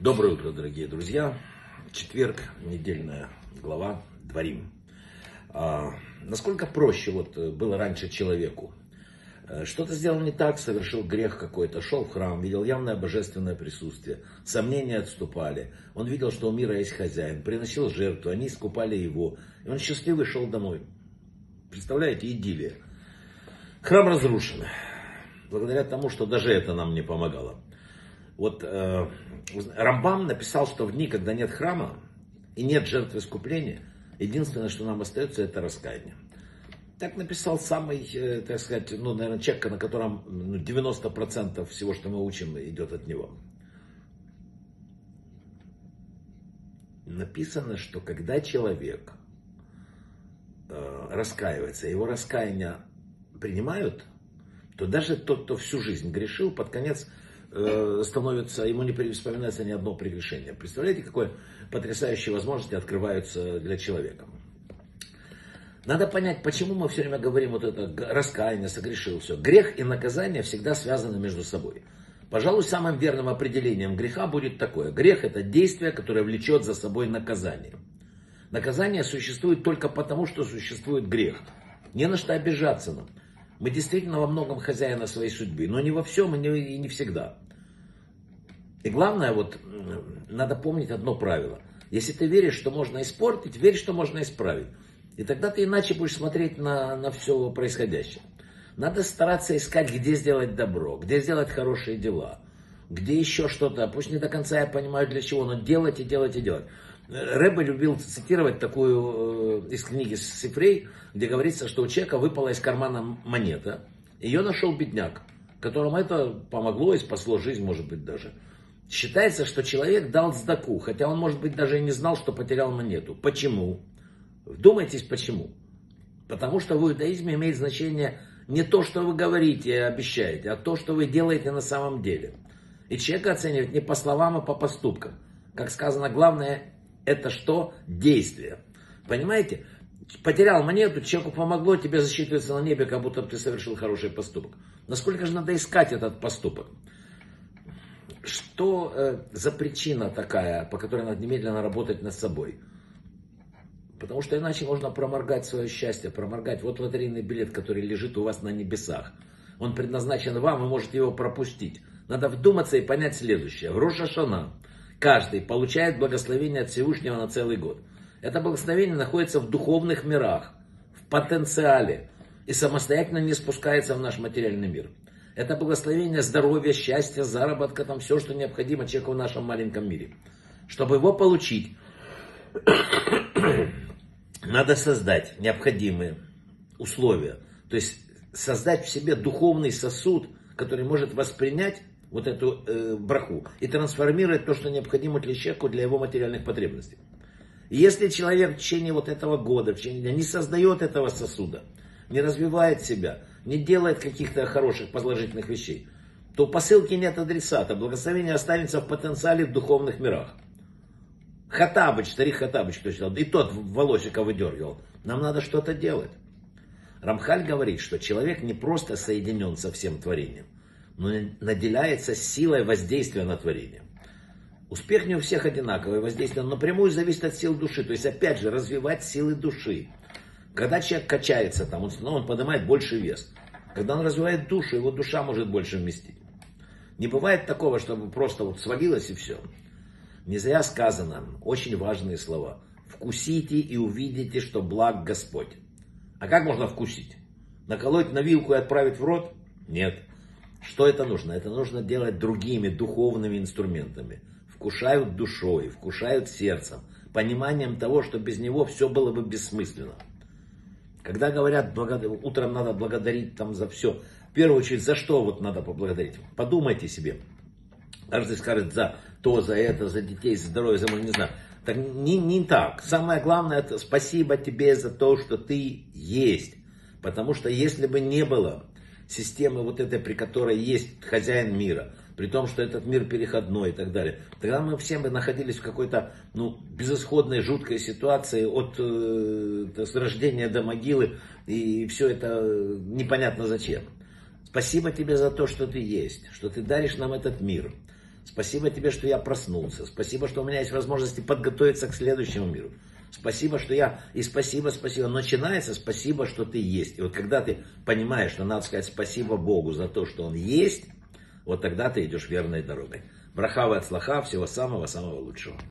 Доброе утро, дорогие друзья. Четверг, недельная глава, Дворим. Насколько проще было раньше человеку? Что-то сделал не так, совершил грех какой-то, шел в храм, видел явное божественное присутствие, сомнения отступали. Он видел, что у мира есть хозяин, приносил жертву, они искупали его, и он счастливый шел домой. Представляете, идиллия. Храм разрушен, благодаря тому, что даже это нам не помогало. Рамбам написал, что в дни, когда нет храма и нет жертвы искупления, единственное, что нам остается, это раскаяние. Так написал самый, так сказать, наверное, человек, на котором 90% всего, что мы учим, идет от него. Написано, что когда человек раскаивается, его раскаяние принимают, то даже тот, кто всю жизнь грешил, под конец становится, ему не вспоминается ни одно прегрешение. Представляете, какие потрясающие возможности открываются для человека. Надо понять, почему мы все время говорим это раскаяние, согрешил, все. Грех и наказание всегда связаны между собой. Пожалуй, самым верным определением греха будет такое. Грех — это действие, которое влечет за собой наказание. Наказание существует только потому, что существует грех. Не на что обижаться нам. Мы действительно во многом хозяина своей судьбы, но не во всем и не всегда. И главное, надо помнить одно правило. Если ты веришь, что можно испортить, верь, что можно исправить. И тогда ты иначе будешь смотреть на все происходящее. Надо стараться искать, где сделать добро, где сделать хорошие дела, где еще что-то. Пусть не до конца я понимаю для чего, но делать и делать и делать. Ребе любил цитировать такую из книги Сифрей, где говорится, что у человека выпала из кармана монета. Ее нашел бедняк, которому это помогло и спасло жизнь, может быть, даже. Считается, что человек дал цдаку, хотя он, может быть, даже и не знал, что потерял монету. Почему? Вдумайтесь, почему. Потому что в иудаизме имеет значение не то, что вы говорите и обещаете, а то, что вы делаете на самом деле. И человека оценивают не по словам, а по поступкам. Как сказано, главное это что? Действие. Понимаете? Потерял монету, человеку помогло, тебе засчитывается на небе, как будто ты совершил хороший поступок. Насколько же надо искать этот поступок? Что за причина такая, по которой надо немедленно работать над собой? Потому что иначе можно проморгать свое счастье, проморгать. Вот лотерейный билет, который лежит у вас на небесах. Он предназначен вам, вы можете его пропустить. Надо вдуматься и понять следующее. В Рош ха-Шана каждый получает благословение от Всевышнего на целый год. Это благословение находится в духовных мирах, в потенциале и самостоятельно не спускается в наш материальный мир. Это благословение здоровья, счастья, заработка, все, что необходимо человеку в нашем маленьком мире. Чтобы его получить, надо создать необходимые условия. То есть создать в себе духовный сосуд, который может воспринять эту браху и трансформировать то, что необходимо для человека, для его материальных потребностей. И если человек в течение этого года, в течение дня не создает этого сосуда, не развивает себя, не делает каких-то хороших, положительных вещей, то у посылки нет адресата, благословение останется в потенциале в духовных мирах. Хаттабыч, старик Хаттабыч, кто читал, и тот волосика выдергивал. Нам надо что-то делать. Рамхаль говорит, что человек не просто соединен со всем творением, но наделяется силой воздействия на творение. Успех не у всех одинаковый, воздействие напрямую зависит от сил души. То есть, опять же, развивать силы души. Когда человек качается, он поднимает больше вес. Когда он развивает душу, его душа может больше вместить. Не бывает такого, чтобы просто свалилось и все. Не зря сказано, очень важные слова. Вкусите и увидите, что благ Господь. А как можно вкусить? Наколоть на вилку и отправить в рот? Нет. Что это нужно? Это нужно делать другими духовными инструментами. Вкушают душой, вкушают сердцем, пониманием того, что без него все было бы бессмысленно. Когда говорят, утром надо благодарить за все, в первую очередь, за что надо поблагодарить? Подумайте себе. Каждый скажет за то, за это, за детей, за здоровье, за не знаю. Так не так. Самое главное, это спасибо тебе за то, что ты есть. Потому что если бы не было системы этой, при которой есть хозяин мира, при том, что этот мир переходной и так далее, тогда мы все бы находились в какой-то безысходной, жуткой ситуации от с рождения до могилы, и все это непонятно зачем. Спасибо тебе за то, что ты есть, что ты даришь нам этот мир. Спасибо тебе, что я проснулся. Спасибо, что у меня есть возможности подготовиться к следующему миру. Спасибо, что я... И спасибо. Начинается спасибо, что ты есть. И вот когда ты понимаешь, что надо сказать спасибо Богу за то, что Он есть, вот тогда ты идешь верной дорогой. Браха ве ацлаха, всего самого-самого лучшего.